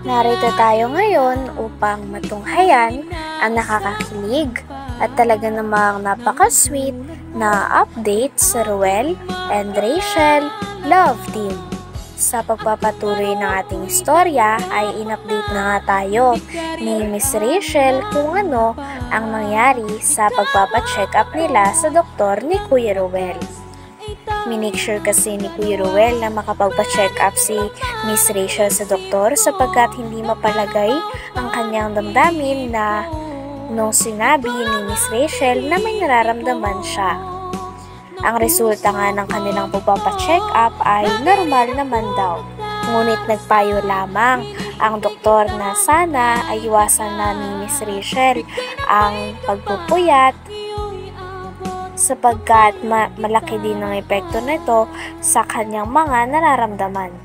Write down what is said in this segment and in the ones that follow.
Narito tayo ngayon upang matunghayan ang nakakakilig at talaga namang napaka-sweet na update sa Ruel and Rachel Love Team. Sa pagpapatuloy ng ating istorya ay in-update na nga tayo ni Miss Rachel kung ano ang nangyari sa pagpapacheck up nila sa doktor ni Kuya Ruel. Minake sure kasi ni Kuya Ruel na makapagpa-check up si Miss Rachel sa doktor sapagkat hindi mapalagay ang kanyang damdamin na nung sinabi ni Miss Rachel na may nararamdaman siya. Ang resulta nga ng kanilang pagpapacheck up ay normal naman daw. Ngunit nagpayo lamang ang doktor na sana ay iwasan na ni Miss Rachel ang pagpupuyat sapagkat malaki din ang epekto nito sa kanyang mga nararamdaman.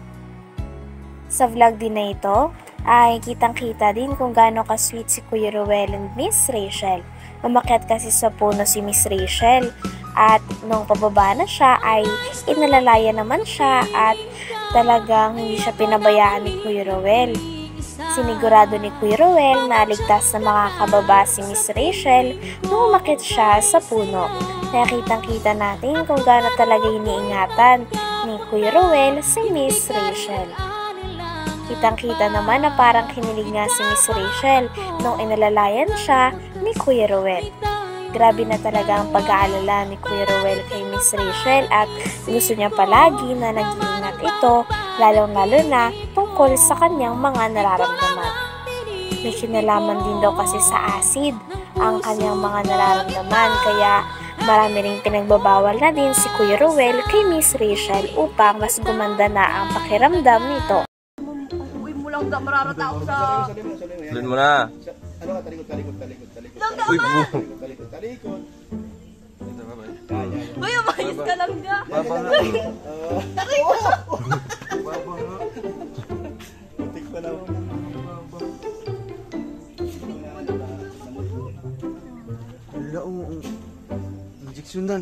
Sa vlog din na ito ay kitang-kita din kung gaano ka-sweet si Kuya Ruel and Miss Rachel. Umakyat kasi sa puno si Miss Rachel at nung pababa na siya ay inalalaya naman siya at talagang hindi siya pinabayaan ni Kuya Ruel. Sinigurado ni Kuya Ruel na ligtas na makakababa si Miss Rachel nung umakyat siya sa puno. Kaya kitang-kita natin kung gaano talaga iniingatan ni Kuya Ruel si Miss Rachel. Kitang-kita naman na parang kinilig nga si Miss Rachel nung inalalayan siya ni Kuya Ruel. Grabe na talaga ang pag-aalala ni Kuya Ruel kay Miss Rachel at gusto niya palagi na nag-iingat ito, lalong-lalo na tungkol sa kanyang mga nararamdaman. May kinalaman din daw kasi sa acid ang kanyang mga nararamdaman kaya marami ring pinagbabawal na din si Kuya Ruel kay Miss Rachel upang mas gumanda na ang pakiramdam nito. Uy mo lang da mararata ako sa... Doon mo na. Ano ka? Talikod. Uy, Talikod. Uy, umayos ka lang da. Baba nga. Baba nga. Putik pa na. Wala ang injection dan.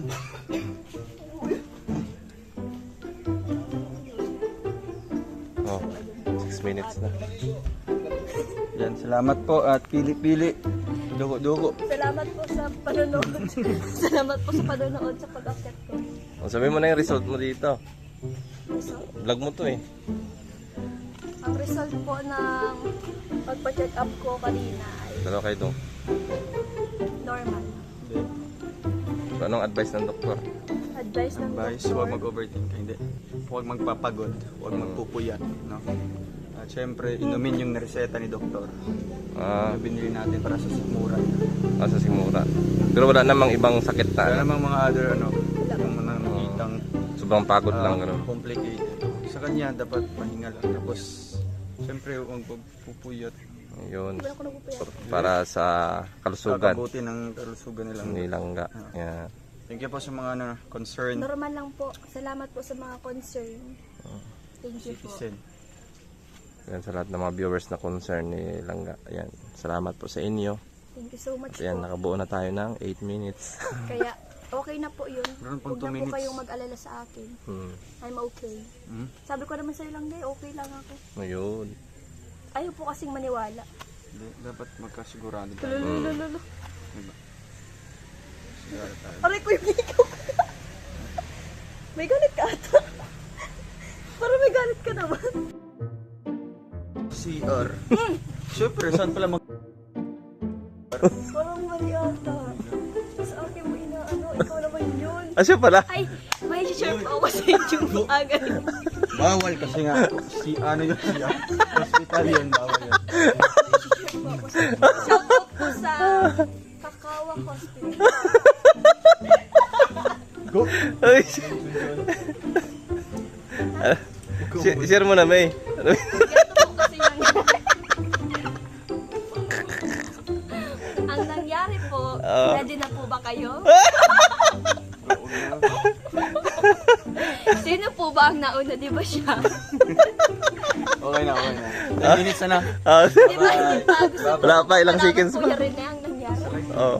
Oh, 6 minutes na. Yan, salamat po at pili-pili. Dugo-dugo. Salamat po sa panonood. Salamat po sa panonood sa pag-akit ko. Oh, sabihin mo na yung result mo dito. So, Vlog mo to eh. ang result po ng pagpa-check up ko kanina ay Dalawa kayo doon. normal. Anong advice ng doktor? Advice ng Advice, doktor. huwag mag-overthink, hindi. Huwag magpapagod, huwag magpupuyat, no? At syempre, inumin yung nireseta ni doktor. Ah, Binili natin para sa sikmuran. sa simura. Pero wala namang ibang sakit Wala na. namang mga other, yung mga nakikitang Sobrang pagod lang. Ganun. complicated. Sa kanya, dapat pahinga lang. Tapos, syempre, huwag magpupuyat. Yun. Wala ko nagpupuyat. Para sa kalusugan. Kakabuti ng kalusugan nilang. Nilangga. Yan. Thank you po sa mga concern Normal lang po. Salamat po sa mga concern. Thank you po. citizen. Yan sa lahat ng mga viewers na concern ni Langga. Ayan. Salamat po sa inyo. Thank you so much At yan, po. nakabuo na tayo ng 8 minutes. Kaya okay na po yun. Meron pang Huwag 2 na po minutes. kayong mag-alala sa akin. I'm okay. Hmm? Sabi ko naman sa'yo lang, okay lang ako. Ayun. Ayaw po kasing maniwala. Hindi, dapat magkasigurado tayo. Lululululu. Sigurado tayo. Aray ko yung ikaw ka. May galit ka ata. Parang may galit ka naman. CR. Siyempre, saan pala Parang mali ata. Sa akin mo inaano, ikaw naman yun. Siya pala. Ay, may share pa ako sa YouTube agad. Bawal kasi nga. Si ano yun siya. Hospital yun. Bawal yun. Shoutout po sa Kakawa Hospital. Go! Ay, share mo na, May. Ganito po kasi ang nangyari po, ready na po ba kayo? Sino po ba ang nauna, di ba siya? Okay na, okay na. 10 minutes na na. Di ba hindi pa gusto ko? Wala pa, ilang seconds pa. pa. Kuya rin na ang nangyari. Oh.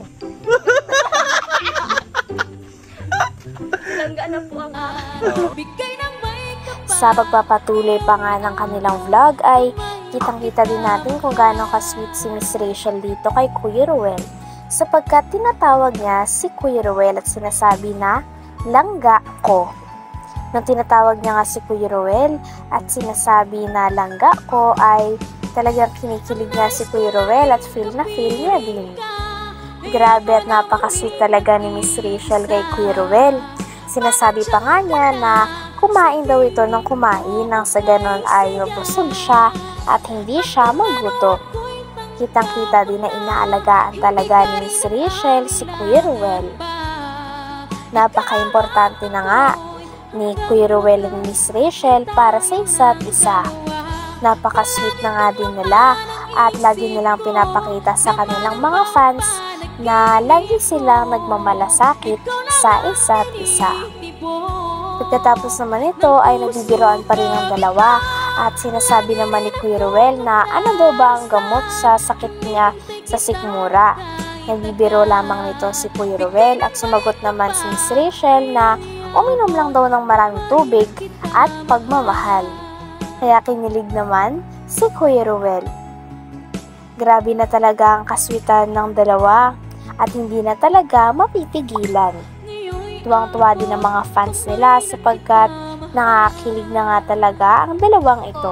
Langga na po ang Sa pagpapatuloy pa nga ng kanilang vlog ay Kitang-kita din natin kung gaano ka-sweet si Miss Rachel dito kay Kuya Ruel, sapagkat tinatawag niya si Kuya Ruel at sinasabi na, langga ko. Nung tinatawag niya nga si Kuya Ruel at sinasabi na langga ko ay talagang kinikilig nga si Kuya Ruel at feel niya din. Grabe at napaka-sweet talaga ni Miss Rachel kay Kuya Ruel. Sinasabi pa nga niya na kumain daw ito ng kumain nang sa ganon ay mabusog siya at hindi siya magutom. Kitang-kita din na inaalagaan talaga ni Miss Rachel si Kuya Ruel. Napaka-importante na nga ni Kuya Ruel and Miss Rachel para sa isa't isa. Napaka-sweet na nga din nila at lagi nilang pinapakita sa kanilang mga fans na lagi silang nagmamalasakit sa isa't isa. Pagkatapos naman ito ay nagbibiroan pa rin ang dalawa at sinasabi naman ni Kuya Ruel na ano daw ba ang gamot sa sakit niya sa sikmura. Nagbibiro lamang nito si Kuya Ruel at sumagot naman si Miss Rachel na uminom lang daw ng maraming tubig at pagmamahal. Kaya kinilig naman si Kuya Ruel. Grabe na talaga ang kaswitan ng dalawa at hindi na talaga mapipigilan. Tuwang-tuwa din ang mga fans nila sapagkat nakakilig na nga talaga ang dalawang ito.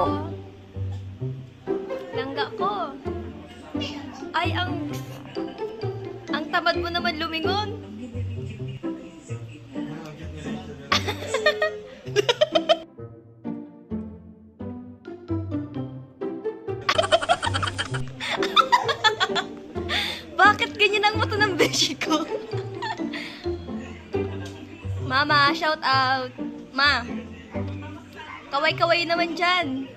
Langga ko. Ay, ang tamad mo naman lumingon. Bakit ganyan ang mata ng beshi ko? Mama, shout out. Ma, kaway-kaway naman dyan.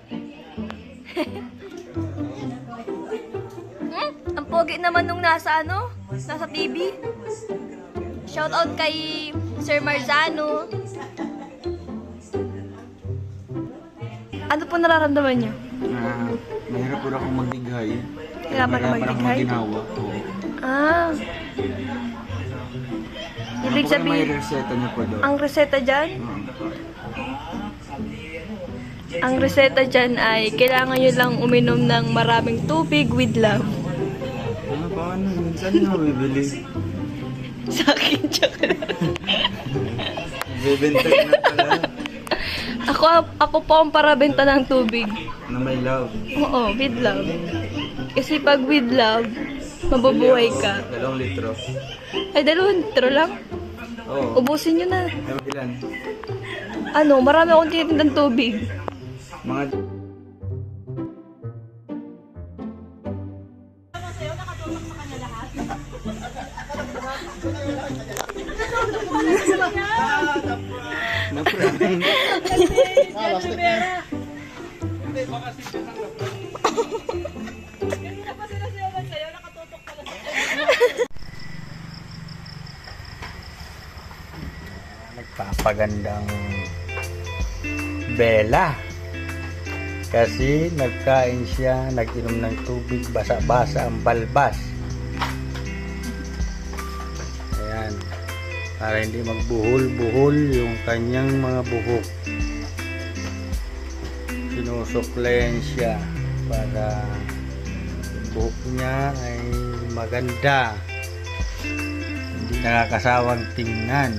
Ang pogi naman nung nasa TV. Shout out kay Sir Marzano. Ano po nararamdaman niyo? Mahirap po akong magdighay. Hirapan na magdighay? Maginawa. Ah. Ibig sabihin, may reseta niya po doon. ang reseta dyan? Ang reseta dyan ay kailangan nyo lang uminom ng maraming tubig with love. Ano ba? Minsan nga bibili. Sa akin, tsaka lang. Bibenta na pala. Ako po ang parabenta ng tubig. Na may love. Oo, with love. Kasi pag with love, mabubuhay ka. 2 litro. Ay, 2 litro lang? Oo. Ubusin nyo na. Ilan? Marami akong tinitindang tubig. Mga... Nagpapagandang Bella kasi nagkain siya, nag-inom ng tubig, basa-basa ang balbas. Ayan, para hindi magbuhol-buhol yung kanyang mga buhok. Sinusuklayan siya para yung buhok niya ay maganda, hindi nakakasawang tingnan.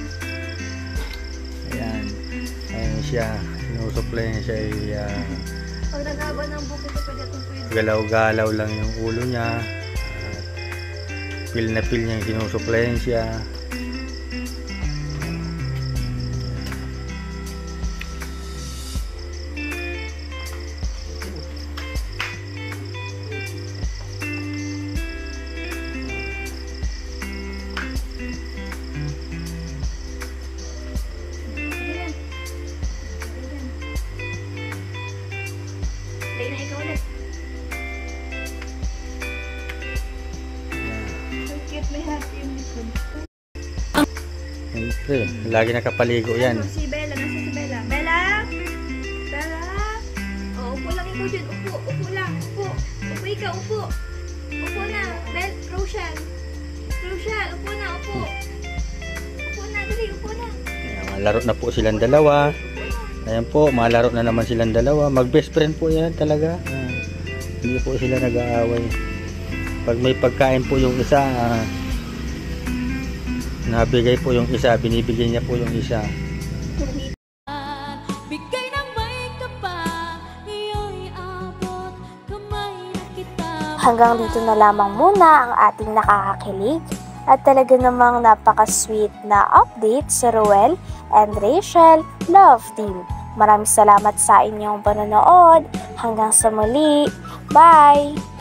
Ayan, ayun siya, sinusuklayan siya ay Pag naghaba ng buko ko, pwede itong pwede. galaw-galaw lang yung ulo niya at feel na feel niya yung sinusuklayan siya. Play na ikaw ulit. So cute, may happy yung likod. Siyempre, lagi nakapaligo yan. Si Bella, nasa si Bella? Bella? Bella? Oh, upo lang ikaw dyan. Upo, upo lang. Upo. Upo ikaw, upo. Upo na. Rochelle. Rochelle, upo na, upo. Upo na, dali, upo na. Ayan, malaro na po silang dalawa. Ayan po, malaro na naman silang dalawa. Mag best friend po yan talaga. Hindi po sila nag-aaway. Pag may pagkain po yung isa, nabigay po yung isa, binibigay niya po yung isa. Bigay ng may kapal, iyo'y abot, kamay na kita. Hanggang dito na lamang muna ang ating nakakakilig at talaga namang napaka-sweet na update sa Ruel and Rachel Love Team. Maraming salamat sa inyong panonood. Hanggang sa muli. Bye!